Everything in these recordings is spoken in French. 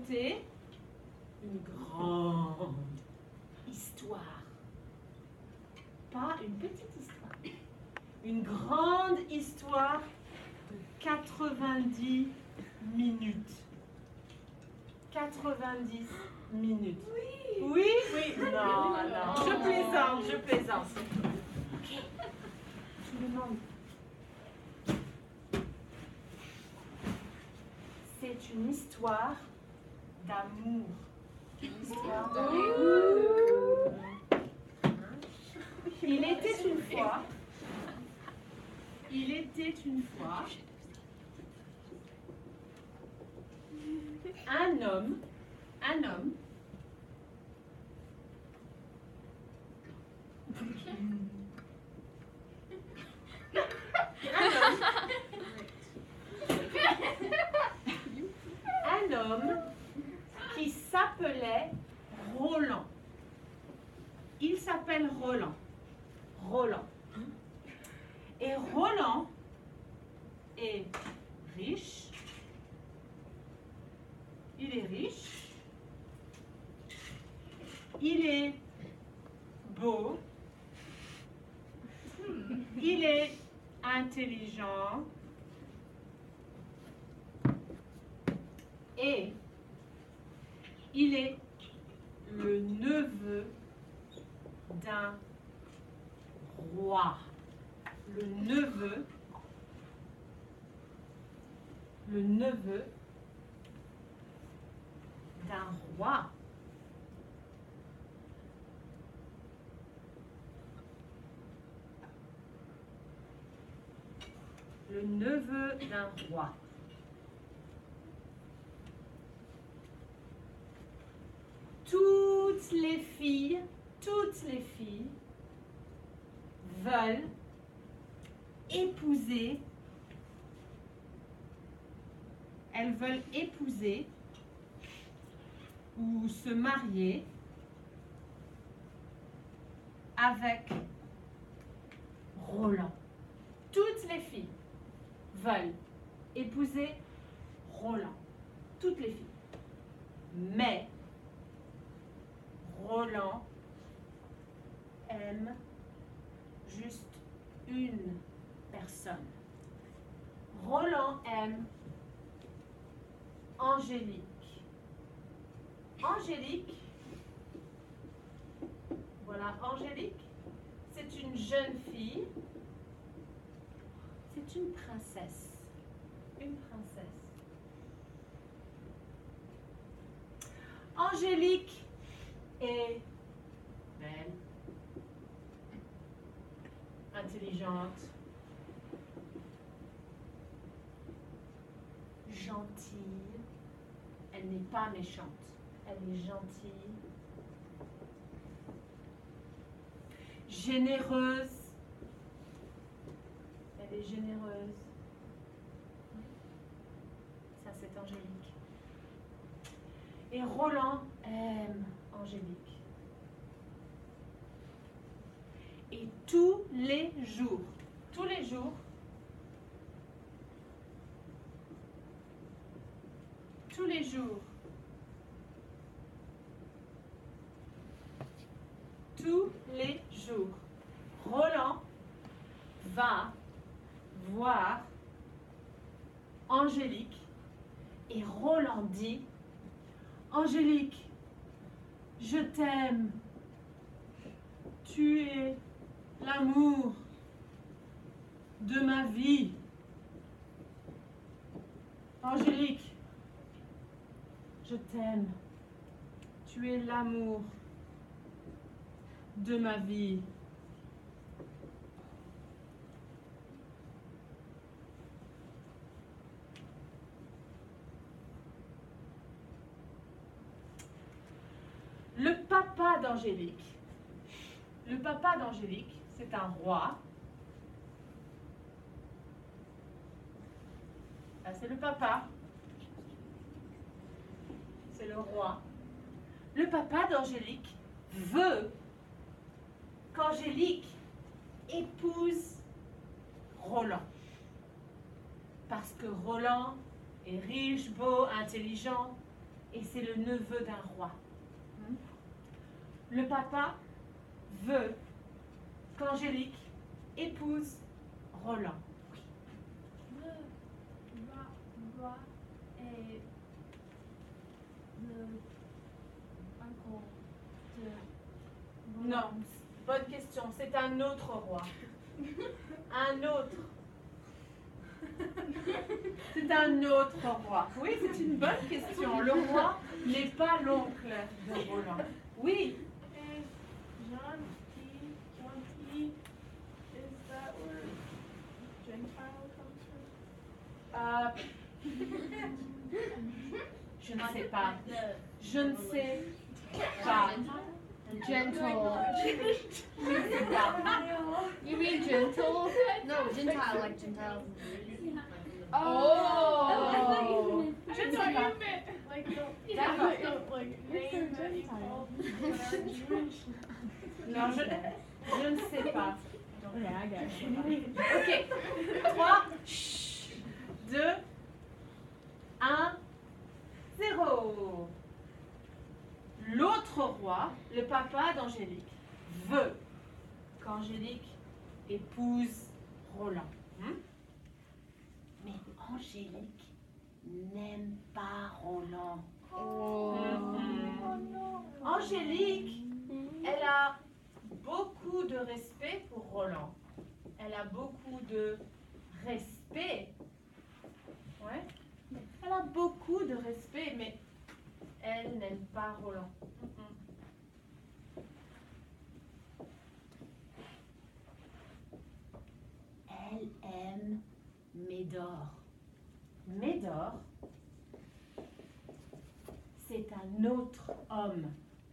raconter une grande histoire. Pas une petite histoire. Une grande histoire de 90 minutes. 90 minutes. Oui. Oui, oui. Non, non. Je plaisante. Ok. Je demande. C'est une histoire d'amour. Une histoire d'amour. Il était une fois un homme qui s'appelait Roland. Il s'appelle Roland. Et Roland est riche. Il est riche. Il est beau. Il est intelligent. Et il est le neveu d'un roi. Le neveu d'un roi. Le neveu d'un roi. Toutes les filles veulent épouser. Elles veulent épouser ou se marier avec Roland. Toutes les filles veulent épouser Roland. Toutes les filles. Mais Roland aime juste une personne. Roland aime Angélique. Voilà, Angélique, c'est une jeune fille. C'est une princesse. Angélique est belle, intelligente, gentille. Elle n'est pas méchante. Elle est gentille. Généreuse. Elle est généreuse. Ça, c'est Angélique. Et Roland aime Angélique. Et tous les jours, Roland va voir Angélique et Roland dit: Angélique, je t'aime. Tu es l'amour de ma vie. Angélique, je t'aime. Tu es l'amour de ma vie. Le papa d'Angélique, c'est un roi. Là, c'est le papa. C'est le roi. Le papa d'Angélique veut qu'Angélique épouse Roland. Parce que Roland est riche, beau, intelligent. et c'est le neveu d'un roi. Le papa veut qu'Angélique épouse Roland. Le roi est le uncle de Non, Roland. bonne question. C'est un autre roi. Un autre. C'est un autre roi. Oui, c'est une bonne question. Le roi n'est pas l'oncle de Roland. Oui. Et gentil, is that where Gentile comes from? Je ne sais pas. Je ne sais pas. Gentle. Je ne sais pas. You mean gentle? No, Gentile, like Gentile. Oh. I Je ne thought sais pas. you meant like the D'accord. like name that you called that are Jewish. Non, je ne sais pas. Yeah, I got Ok. 3, 2, 1, 0. L'autre roi, le papa d'Angélique, veut qu'Angélique épouse Roland. Mais Angélique n'aime pas Roland. Angélique, elle a beaucoup de respect pour Roland. Elle a beaucoup de respect. Ouais. Elle a beaucoup de respect, mais elle n'aime pas Roland. Elle aime Médor. Médor, c'est un autre homme.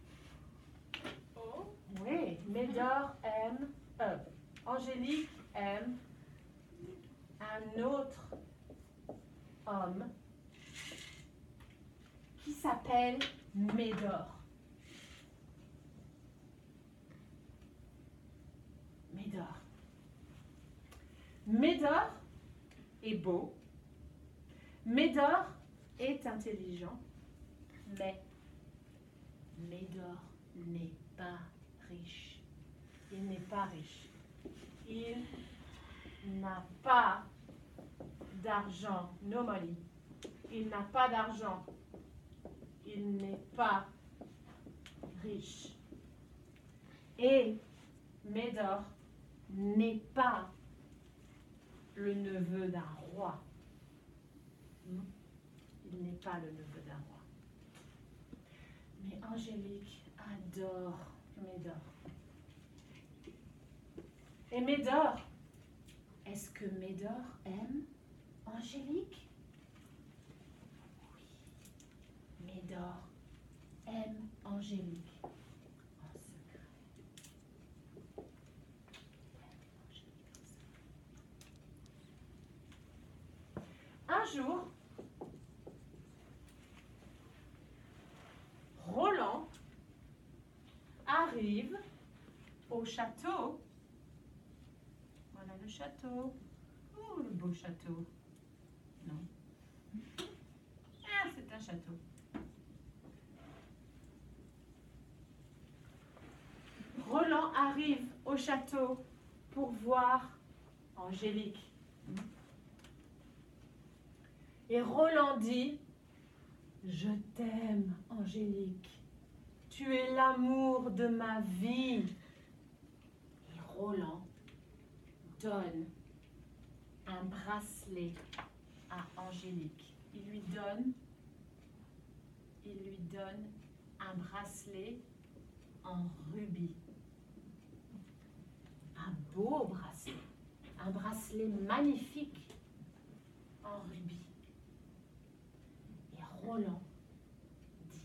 Oh. Oui, Médor aime, Angélique aime un autre homme qui s'appelle Médor. Médor. Médor est beau. Médor est intelligent. Mais Médor n'est pas riche. Il n'est pas riche. Il n'a pas d'argent. No money. Il n'a pas d'argent. Il n'est pas riche. Et Médor n'est pas le neveu d'un roi. Il n'est pas le neveu d'un roi. Mais Angélique adore Médor. Et Médor, est-ce que Médor aime Angélique? Oui. Médor aime Angélique en secret. Un jour, Roland arrive au château. Voilà le château. Oh, le beau château. Non. Ah, c'est un château. Roland arrive au château pour voir Angélique. Et Roland dit: je t'aime, Angélique. Tu es l'amour de ma vie. Et Roland donne un bracelet à Angélique. Il lui donne un bracelet en rubis. Un beau bracelet. Un bracelet magnifique en rubis. Et Roland dit: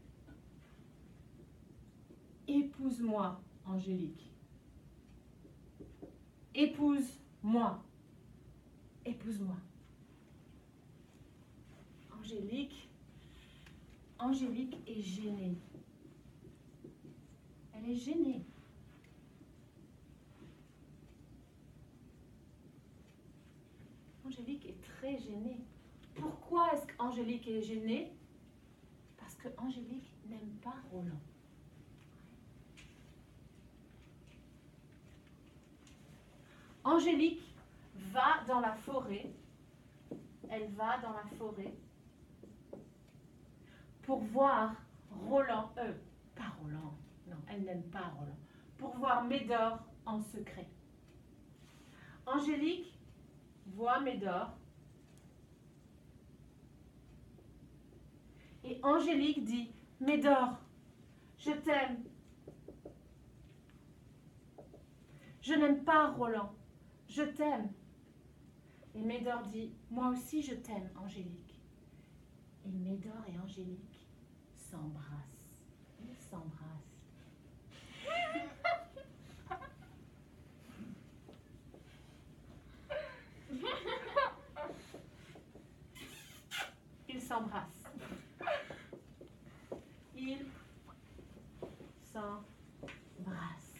épouse-moi, Angélique. Épouse-moi. Épouse-moi. Angélique est gênée. Elle est gênée. Angélique est très gênée. Pourquoi est-ce qu'Angélique est gênée? que Angélique n'aime pas Roland. Angélique va dans la forêt. Elle va dans la forêt pour voir Roland. Pas Roland. Non, elle n'aime pas Roland. Pour voir Médor en secret. Angélique voit Médor. Et Angélique dit, Médor, je t'aime. Je n'aime pas Roland. Je t'aime. Et Médor dit, moi aussi je t'aime, Angélique. Et Médor et Angélique s'embrassent. Ils s'embrassent. Ils s'embrassent. Ils s'embrassent.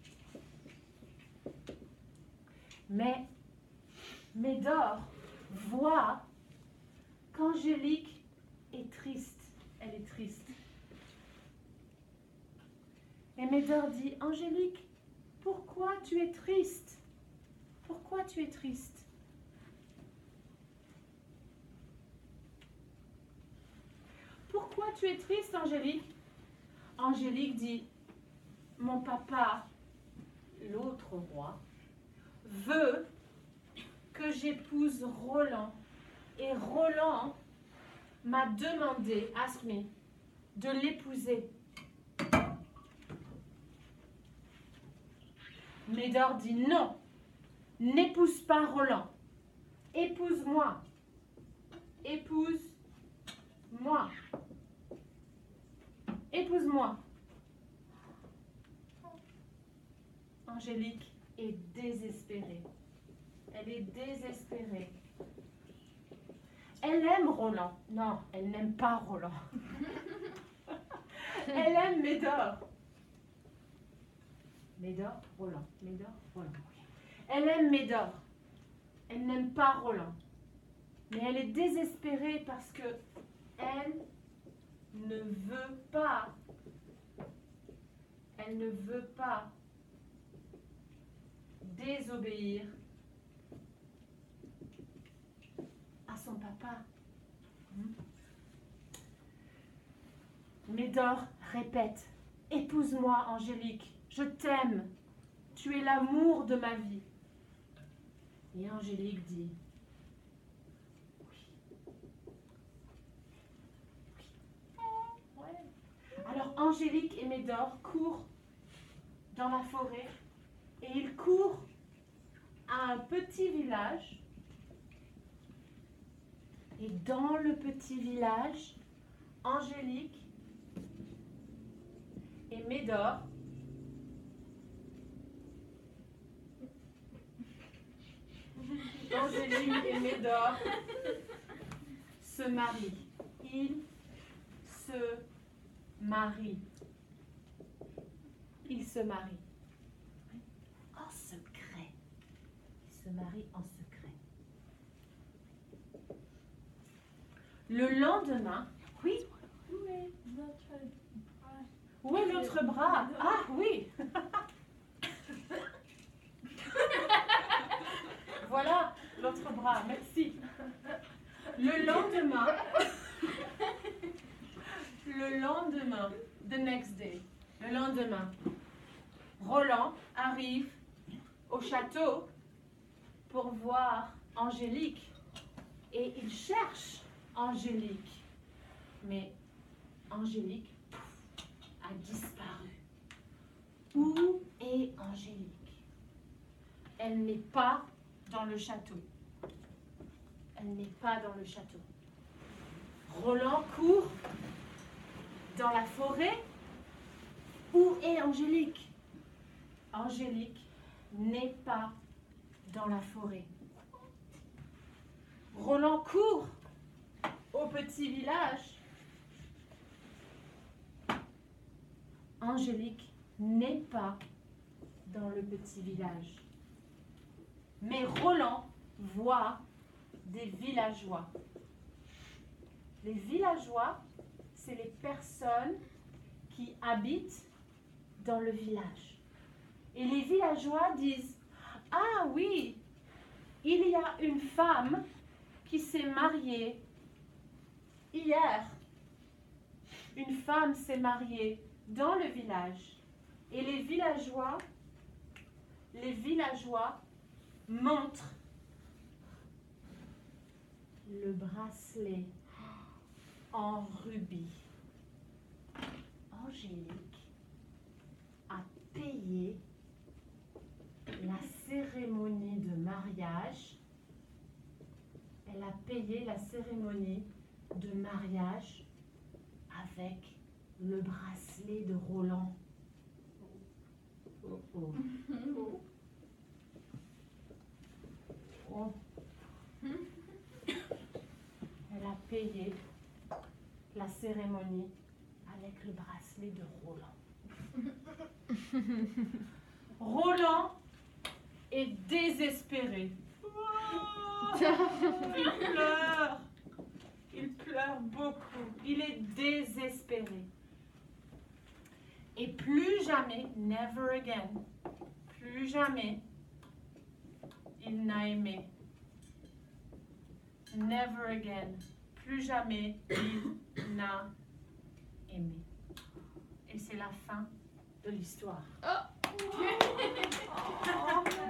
Mais Médor voit qu'Angélique est triste. Elle est triste. Et Médor dit, Angélique, pourquoi tu es triste? Pourquoi tu es triste? Pourquoi tu es triste, Angélique? Angélique dit, mon papa, l'autre roi, veut que j'épouse Roland. Et Roland m'a demandé, ask me, de l'épouser. Médor dit non, n'épouse pas Roland. Épouse-moi. Épouse-moi. Épouse-moi. Angélique est désespérée. Elle est désespérée. Elle aime Roland. Non, elle n'aime pas Roland. Elle aime Médor. Médor, Roland. Médor, Roland. Elle aime Médor. Elle n'aime pas Roland. Mais elle est désespérée parce que elle ne veut pas. Elle ne veut pas désobéir à son papa. Médor répète, épouse-moi, Angélique, je t'aime, tu es l'amour de ma vie. Et Angélique dit, oui. Alors Angélique et Médor courent dans la forêt et ils courent à un petit village. Et dans le petit village, Angélique et Médor se marient. Ils se marient. Ils se marient. En secret. Ils se marient en secret. Le lendemain, oui. Où est l'autre bras? Ah oui. Voilà l'autre bras, merci. Le lendemain, the next day, le lendemain, Roland arrive au château pour voir Angélique et il cherche Angélique. Mais Angélique a disparu. Où est Angélique? Elle n'est pas dans le château. Elle n'est pas dans le château. Roland court dans la forêt. Où est Angélique? Angélique n'est pas dans la forêt. Roland court au petit village. Angélique n'est pas dans le petit village. Mais Roland voit des villageois. Les villageois, c'est les personnes qui habitent dans le village. Et les villageois disent, ah oui, il y a une femme qui s'est mariée hier. Une femme s'est mariée dans le village. Et les villageois montrent le bracelet en rubis. Angélique a payé la cérémonie de mariage. Elle a payé la cérémonie de mariage avec le bracelet de Roland. Oh oh. Oh. Elle a payé la cérémonie avec le bracelet de Roland. Roland est désespéré. Il pleure beaucoup. Il est désespéré. Et plus jamais, never again, plus jamais, il n'a aimé. Never again, plus jamais, il n'a aimé. Et c'est la fin de l'histoire. Oh.